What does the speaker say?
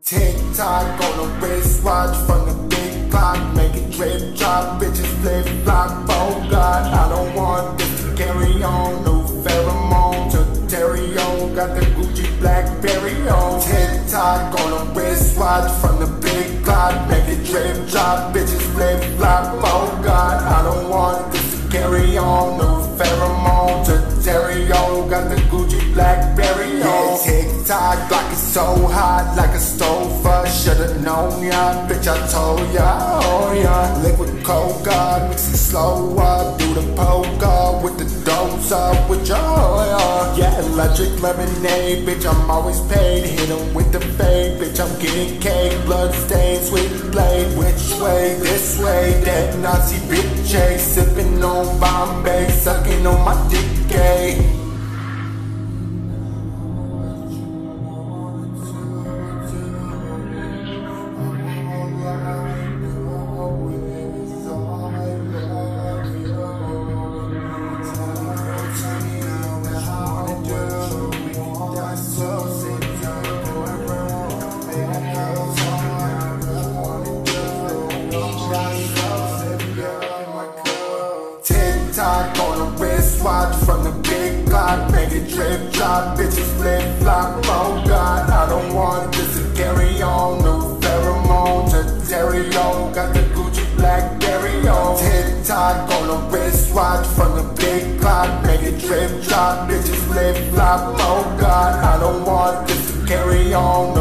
Tick-tock on the wristwatch from the big clock, make it drip drop, bitches flip-flop, oh God, I don't want this to carry on, no pheromone to carry on, got the Gucci Blackberry on. Tick-tock on the wristwatch from the big clock, make it drip drop, bitches flip-flop, oh God, I don't want this to carry on, no pheromone to carry on, got the Gucci Blackberry on. Tick-tock, like it's so hot, like a stove. Should've known ya, bitch, I told ya, oh yeah. Liquid coca, mix it slower, do the polka with the dose up with ya, oh yeah. Yeah, electric lemonade, bitch, I'm always paid. Hit 'em with the fade, bitch, I'm getting cake. Blood stained, sweet blade, which way? This way, that Nazi bitch, eh? Sipping on Bombay, sucking on my dick, eh? Tick-tock on the wristwatch from the big clock, make it drip drop, bitches flip-flop, oh God, I don't want this to carry on, no pheromone to carry on, got the Gucci Blackberry on. Tick-tock on the wristwatch from the big clock, make it drip drop, bitches flip-flop, oh God, I don't want this to carry on.